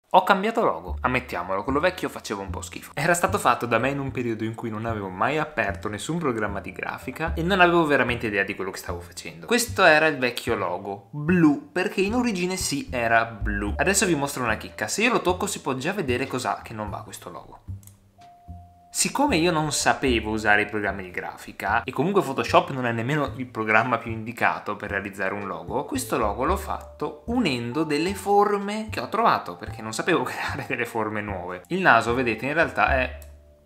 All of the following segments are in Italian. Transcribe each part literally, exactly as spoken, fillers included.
Ho cambiato logo, ammettiamolo, quello vecchio faceva un po' schifo. Era stato fatto da me in un periodo in cui non avevo mai aperto nessun programma di grafica e non avevo veramente idea di quello che stavo facendo. Questo era il vecchio logo, blu, perché in origine sì era blu. Adesso vi mostro una chicca, se io lo tocco si può già vedere cos'ha che non va questo logo. Siccome io non sapevo usare i programmi di grafica, e comunque Photoshop non è nemmeno il programma più indicato per realizzare un logo, questo logo l'ho fatto unendo delle forme che ho trovato, perché non sapevo creare delle forme nuove. Il naso, vedete, in realtà è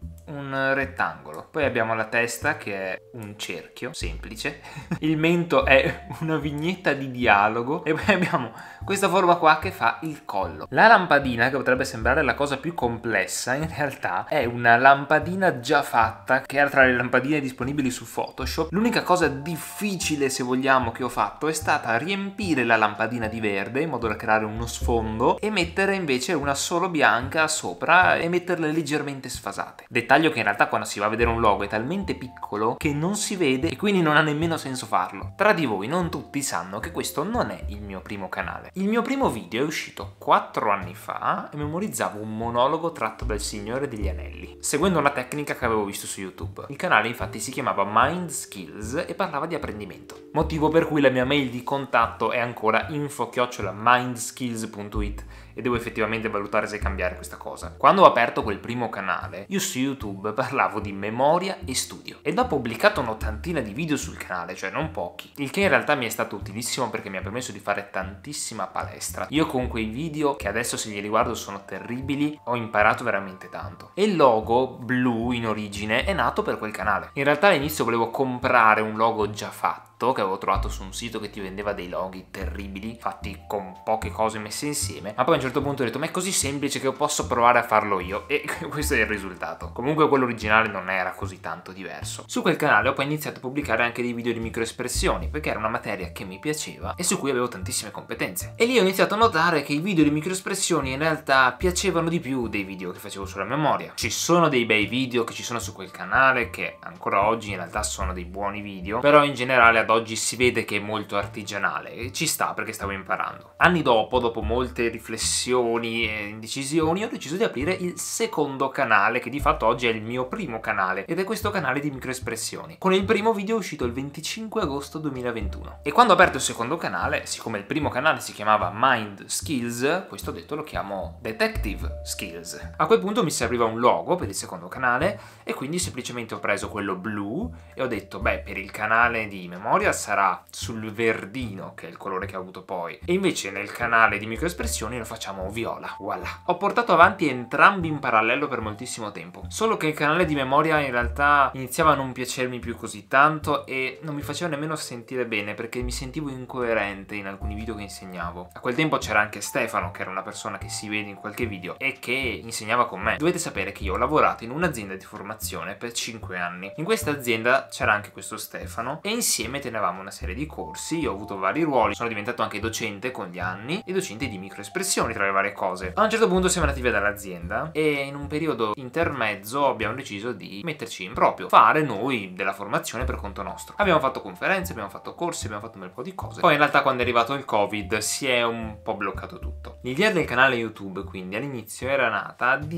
un rettangolo, poi abbiamo la testa che è un cerchio semplice, il mento è una vignetta di dialogo e poi abbiamo questa forma qua che fa il collo. La lampadina, che potrebbe sembrare la cosa più complessa, in realtà è una lampadina già fatta che era tra le lampadine disponibili su Photoshop. L'unica cosa difficile, se vogliamo, che ho fatto è stata riempire la lampadina di verde in modo da creare uno sfondo e mettere invece una solo bianca sopra e metterle leggermente sfasate. Dettaglio che in realtà quando si va a vedere un logo è talmente piccolo che non si vede e quindi non ha nemmeno senso farlo. Tra di voi non tutti sanno che questo non è il mio primo canale. Il mio primo video è uscito quattro anni fa e memorizzavo un monologo tratto dal Signore degli Anelli, seguendo una tecnica che avevo visto su YouTube. Il canale infatti si chiamava Mind Skills e parlava di apprendimento, motivo per cui la mia mail di contatto è ancora info chiocciola mindskills punto it e devo effettivamente valutare se cambiare questa cosa. Quando ho aperto quel primo canale, io su YouTube parlavo di memoria e studio ed ho pubblicato un'ottantina di video sul canale, cioè non pochi, il che in realtà mi è stato utilissimo perché mi ha permesso di fare tantissima palestra. Io con quei video, che adesso se li riguardo sono terribili, ho imparato veramente tanto. E il logo blu in origine è nato per quel canale. In realtà all'inizio volevo comprare un logo già fatto che avevo trovato su un sito che ti vendeva dei loghi terribili fatti con poche cose messe insieme, ma poi a un certo punto ho detto ma è così semplice che posso provare a farlo io, e questo è il risultato. Comunque quello originale non era così tanto diverso. Su quel canale ho poi iniziato a pubblicare anche dei video di microespressioni perché era una materia che mi piaceva e su cui avevo tantissime competenze, e lì ho iniziato a notare che i video di microespressioni in realtà piacevano di più dei video che facevo sulla memoria. Ci sono dei bei video che ci sono su quel canale che ancora oggi in realtà sono dei buoni video, però in generale ad oggi si vede che è molto artigianale e ci sta perché stavo imparando. Anni dopo, dopo molte riflessioni e indecisioni, ho deciso di aprire il secondo canale, che di fatto oggi è il mio primo canale, ed è questo canale di microespressioni. Con il primo video uscito il venticinque agosto duemilaventuno. E quando ho aperto il secondo canale, siccome il primo canale si chiamava Mind Skills, questo detto lo chiamo Detective Skills. A quel punto mi serviva un logo per il secondo canale e quindi semplicemente ho preso quello blu e ho detto beh, per il canale di memoria sarà sul verdino, che è il colore che ho avuto poi, e invece nel canale di microespressioni lo facciamo viola. Voilà. Ho portato avanti entrambi in parallelo per moltissimo tempo, solo che il canale di memoria in realtà iniziava a non piacermi più così tanto e non mi faceva nemmeno sentire bene perché mi sentivo incoerente in alcuni video che insegnavo. A quel tempo c'era anche Stefano, che era una persona che si vede in qualche video e che insegnava con me. Dovete sapere che io ho lavorato in un'azienda di formazione per cinque anni. In questa azienda c'era anche questo Stefano e insieme tenevamo una serie di corsi. Io ho avuto vari ruoli, sono diventato anche docente con gli anni e docente di microespressioni tra le varie cose. A un certo punto siamo andati via dall'azienda e in un periodo intermezzo abbiamo deciso di metterci in proprio, fare noi della formazione per conto nostro. Abbiamo fatto conferenze, abbiamo fatto corsi, abbiamo fatto un bel po' di cose. Poi in realtà quando è arrivato il Covid si è un po' bloccato tutto. L'idea del canale YouTube quindi all'inizio era nata di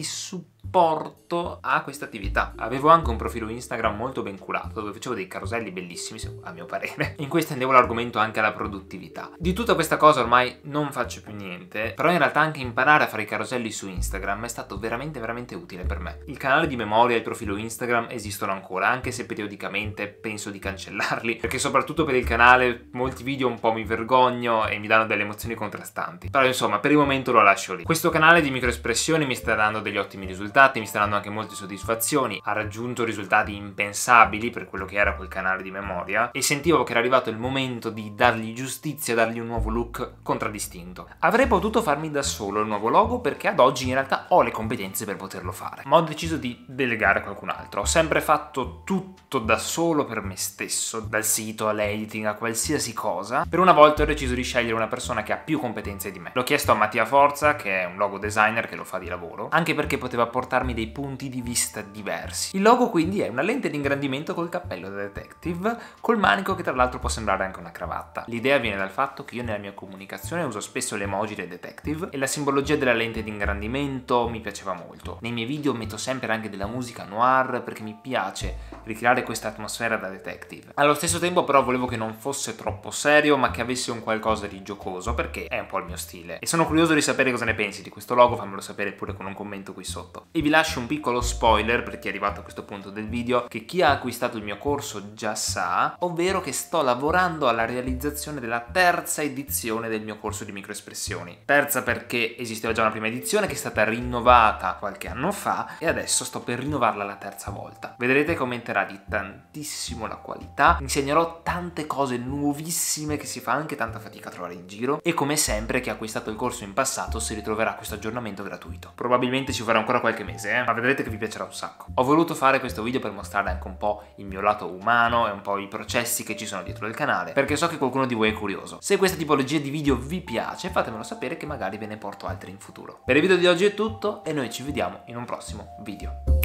supporto a questa attività. Avevo anche un profilo Instagram molto ben curato dove facevo dei caroselli bellissimi, a mio parere, in cui estendevo l'argomento anche alla produttività. Di tutta questa cosa ormai non faccio più niente, però in realtà anche imparare a fare i caroselli su Instagram è stato veramente veramente utile per me. Il canale di memoria e il profilo Instagram esistono ancora, anche se periodicamente penso di cancellarli, perché soprattutto per il canale molti video un po' mi vergogno e mi danno delle emozioni contrastanti. Però insomma, per il momento lo lascio lì. Questo canale di microespressioni mi sta dando degli ottimi risultati, mi sta dando anche molte soddisfazioni, ha raggiunto risultati impensabili per quello che era quel canale di memoria e sentivo che era arrivato il momento di dargli giustizia, dargli un nuovo look contraddistinto. Avrei potuto farmi da solo il nuovo logo perché ad oggi in realtà ho le competenze per poterlo fare, ma ho deciso di delegare a qualcun altro. Ho sempre fatto tutto da solo per me stesso, dal sito all'editing a qualsiasi cosa. Per una volta ho deciso di scegliere una persona che ha più competenze di me. L'ho chiesto a Mattia Forza, che è un logo designer che lo fa di lavoro, anche perché poteva portare portarmi dei punti di vista diversi. Il logo quindi è una lente di ingrandimento col cappello da detective, col manico che tra l'altro può sembrare anche una cravatta. L'idea viene dal fatto che io nella mia comunicazione uso spesso le emoji dei detective e la simbologia della lente di ingrandimento mi piaceva molto. Nei miei video metto sempre anche della musica noir perché mi piace ricreare questa atmosfera da detective. Allo stesso tempo però volevo che non fosse troppo serio ma che avesse un qualcosa di giocoso perché è un po' il mio stile. E sono curioso di sapere cosa ne pensi di questo logo, fammelo sapere pure con un commento qui sotto. E vi lascio un piccolo spoiler per chi è arrivato a questo punto del video che chi ha acquistato il mio corso già sa, ovvero che sto lavorando alla realizzazione della terza edizione del mio corso di microespressioni. Terza perché esisteva già una prima edizione che è stata rinnovata qualche anno fa e adesso sto per rinnovarla la terza volta. Vedrete che aumenterà di tantissimo la qualità, insegnerò tante cose nuovissime che si fa anche tanta fatica a trovare in giro e come sempre chi ha acquistato il corso in passato si ritroverà questo aggiornamento gratuito. Probabilmente ci vorrà ancora qualche mese, eh? Ma vedrete che vi piacerà un sacco. Ho voluto fare questo video per mostrare anche un po' il mio lato umano e un po' i processi che ci sono dietro il canale, perché so che qualcuno di voi è curioso. Se questa tipologia di video vi piace, fatemelo sapere che magari ve ne porto altri in futuro. Per il video di oggi è tutto e noi ci vediamo in un prossimo video.